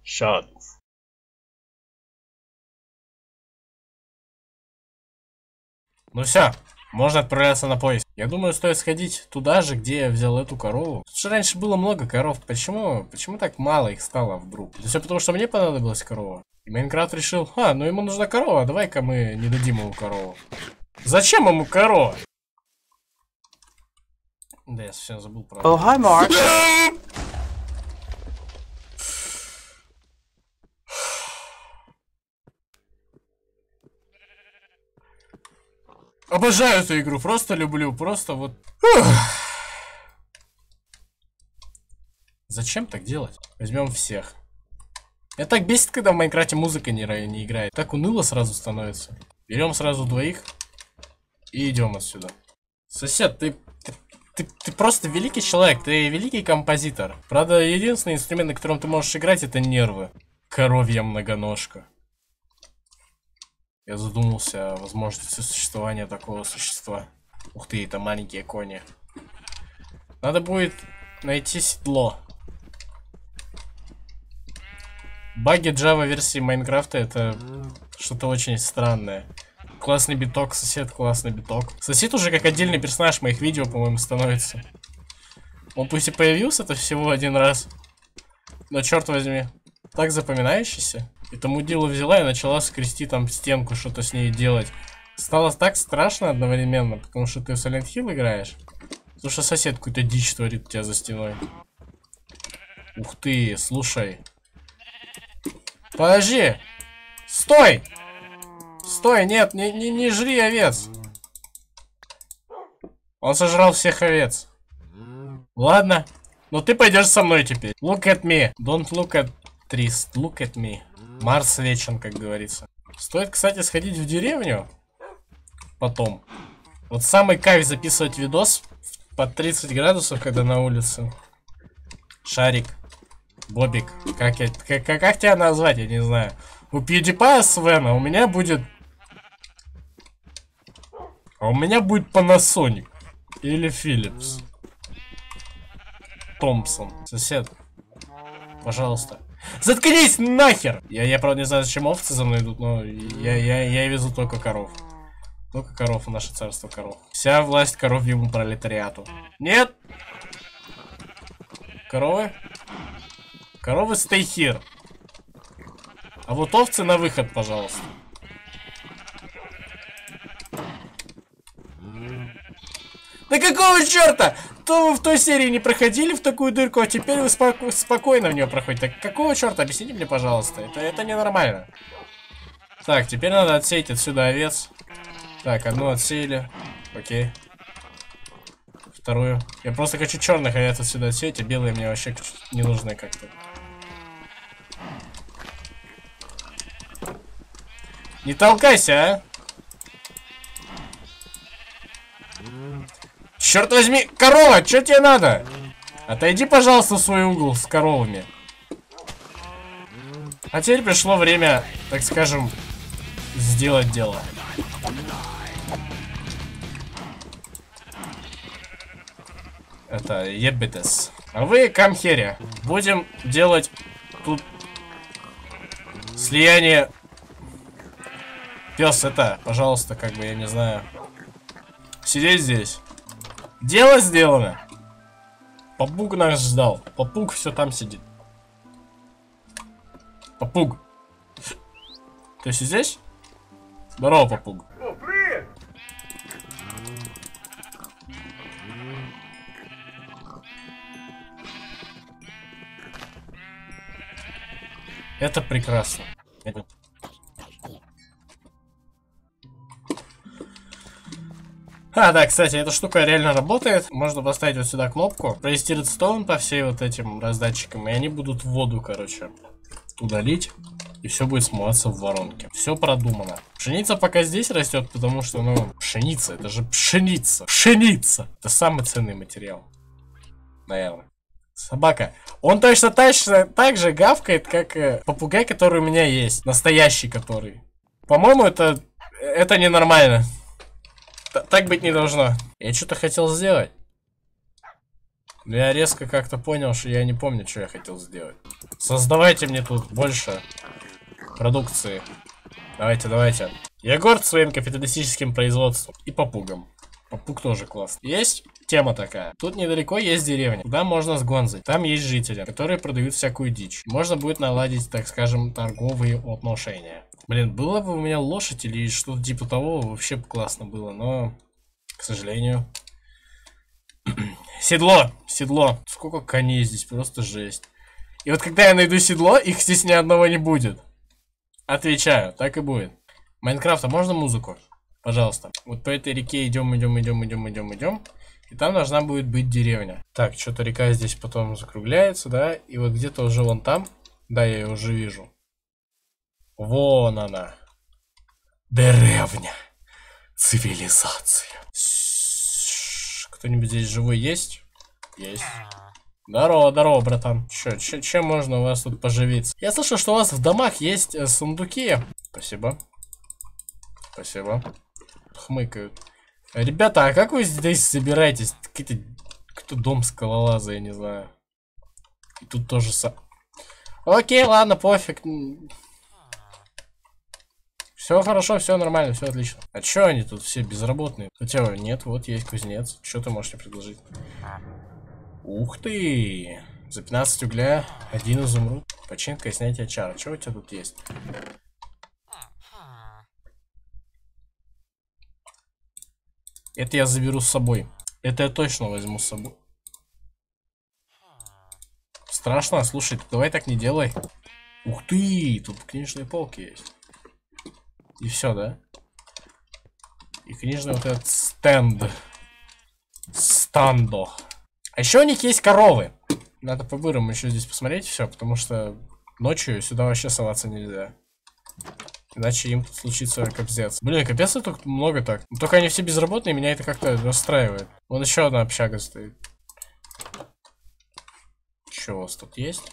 Шадов. Ну все, можно отправляться на поиск. Я думаю, стоит сходить туда же, где я взял эту корову. Тут же раньше было много коров. Почему так мало их стало вдруг? Это все потому, что мне понадобилась корова. И Майнкрафт решил, ну ему нужна корова, давай-ка мы не дадим ему корову. Зачем ему корова? Да, я совсем забыл про... Oh, hi, Mark. Обожаю эту игру, просто люблю, просто вот... Зачем так делать? Возьмем всех. Я так бесит, когда в Майнкрафте музыка не играет. Так уныло сразу становится. Берем сразу двоих и идем отсюда. Сосед, ты просто великий человек, ты великий композитор. Правда, единственный инструмент, на котором ты можешь играть, это нервы. Коровья многоножка. Я задумался о возможности существования такого существа. Ух ты, это маленькие кони. Надо будет найти седло. Баги Java версии Майнкрафта это что-то очень странное. Классный биток, сосед, классный биток. Сосед уже как отдельный персонаж моих видео, по-моему, становится. Он пусть и появился-то всего один раз, но черт возьми, так запоминающийся. И тому делу взяла и начала скрести там стенку, что-то с ней делать. Стало так страшно одновременно, потому что ты в Silent Hill играешь. Потому что сосед какую-то дичь творит у тебя за стеной. Ух ты, слушай. Подожди! Стой! Стой, нет, не жри овец. Он сожрал всех овец. Ладно, но ты пойдешь со мной теперь. Look at me. Don't look at trees. Look at me. Марс вечен, как говорится. Стоит, кстати, сходить в деревню. Потом. Вот самый кайф записывать видос под 30 градусов, когда на улице. Шарик. Бобик. Как тебя назвать, я не знаю. У PewDiePie Свена у меня будет... А у меня будет Panasonic. Или Philips. Томпсон. Сосед. Пожалуйста. Заткнись нахер! Я правда не знаю, зачем овцы за мной идут, но я везу только коров. Только коров, наше царство коров. Вся власть коровьему пролетариату. Нет! Коровы? Коровы stay here. А вот овцы на выход, пожалуйста. Да какого черта? То вы в той серии не проходили в такую дырку, а теперь вы спокойно в нее проходите. Так какого черта? Объясните мне, пожалуйста. Это ненормально. Так, теперь надо отсеять отсюда овец. Так, одну отсеяли. Окей. Вторую. Я просто хочу черных овец отсюда отсеять, а белые мне вообще не нужны как-то. Не толкайся, а! Черт возьми, корова, что тебе надо? Отойди, пожалуйста, в свой угол с коровами. А теперь пришло время, так скажем, сделать дело. Это ебитес. А вы, камхери, будем делать тут слияние. Пес, это, пожалуйста, как бы, я не знаю. Сидеть здесь. Дело сделано. Попуг нас ждал. Попуг все там сидит. Попуг. Ты здесь? Здорово, попуг. О, привет! Это прекрасно. Да, кстати, эта штука реально работает. Можно поставить вот сюда кнопку, провести редстоун по всей вот этим раздатчикам, и они будут в воду, короче, удалить, и все будет смываться в воронке. Все продумано. Пшеница пока здесь растет, потому что, ну, пшеница, это же пшеница. Пшеница! Это самый ценный материал. Наверное. Собака. Он точно так же гавкает, как попугай, который у меня есть. Настоящий который. По-моему, это ненормально. Так быть не должно. Я что-то хотел сделать. Но я резко как-то понял, что я не помню, что я хотел сделать. Создавайте мне тут больше продукции. Давайте, давайте. Я горд своим капиталистическим производством и попугом. Попуг тоже класс. Есть тема такая. Тут недалеко есть деревня, куда можно сгонзать. Там есть жители, которые продают всякую дичь. Можно будет наладить, так скажем, торговые отношения. Блин, было бы у меня лошадь или что-то типа того, вообще бы классно было, но, к сожалению... Седло! Седло! Сколько коней здесь, просто жесть. И вот когда я найду седло, их здесь ни одного не будет. Отвечаю, так и будет. Майнкрафт, а можно музыку? Пожалуйста. Вот по этой реке идем. И там должна будет быть деревня. Так, что-то река здесь потом закругляется, да? И вот где-то уже вон там. Да, я ее уже вижу. Вон она. Деревня. Цивилизация. Кто-нибудь здесь живой есть? Есть. Здорово, здорово, братан. Чем можно у вас тут поживиться? Я слышал, что у вас в домах есть сундуки. Спасибо. Спасибо. Хмыкают. Ребята, а как вы здесь собираетесь? Какой-то дом скалолаза, я не знаю. И тут тоже Окей, ладно, пофиг. Все хорошо, все нормально, все отлично. А чё они тут все безработные? Хотя нет, вот есть кузнец. Что ты можешь мне предложить? Ух ты! За 15 угля 1 изумруд. Починка и снятие чара. Что у тебя тут есть? Это я заберу с собой. Это я точно возьму с собой. Страшно? Слушай, давай так не делай. Ух ты! Тут книжные полки есть. И все, да? И книжный вот этот стенд. Стандо. А еще у них есть коровы. Надо по-бырому еще здесь посмотреть все, потому что ночью сюда вообще соваться нельзя. Иначе им тут случится капздец. Блин, капец, тут много так. Но только они все безработные, меня это как-то расстраивает. Вон еще одна общага стоит. Что у вас тут есть?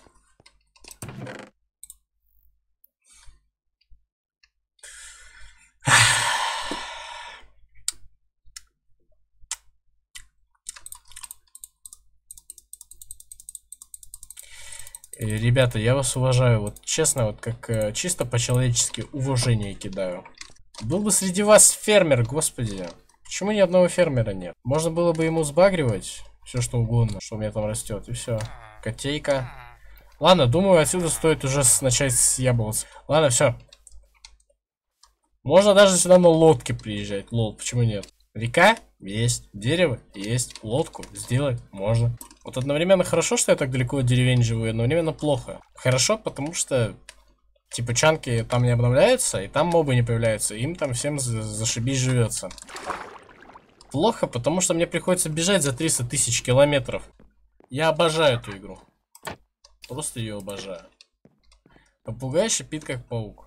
Ребята, я вас уважаю, вот честно, вот как чисто по-человечески уважение кидаю. Был бы среди вас фермер, господи. Почему ни одного фермера нет? Можно было бы ему сбагривать все что угодно, что у меня там растет, и все. Котейка. Ладно, думаю, отсюда стоит уже начать съебываться. Ладно, все. Можно даже сюда на лодке приезжать. Лол, почему нет? Река есть, дерево есть, лодку сделать можно. Вот одновременно хорошо, что я так далеко от деревень живу, и одновременно плохо. Хорошо, потому что типа чанки там не обновляются, и там мобы не появляются, им там всем зашибись живется. Плохо, потому что мне приходится бежать за 300 тысяч километров. Я обожаю эту игру. Просто ее обожаю. Попугай шипит как паук.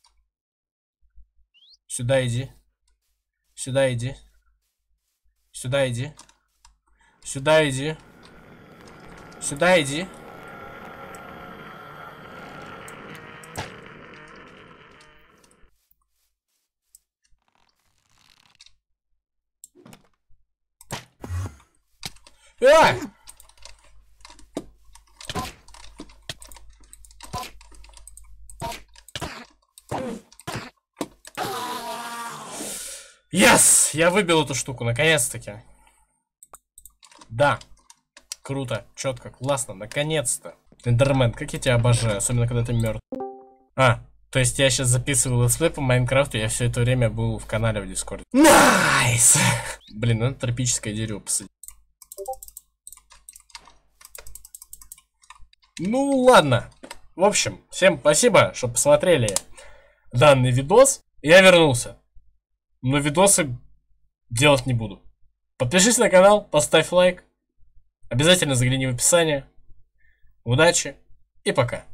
Сюда иди. Сюда иди. Сюда иди. Сюда иди. Сюда иди. А! Yes! Я выбил эту штуку, наконец-таки. Да. Круто, четко, классно, наконец-то. Эндермен, как я тебя обожаю, особенно когда ты мертв. То есть я сейчас записываю летсплей по Майнкрафту, я все это время был в канале в Дискорде. Найс! Блин, надо тропическое дерево посадить. Ну ладно. В общем, всем спасибо, что посмотрели данный видос. Я вернулся. Но видосы делать не буду. Подпишись на канал, поставь лайк. Обязательно загляни в описание. Удачи и пока.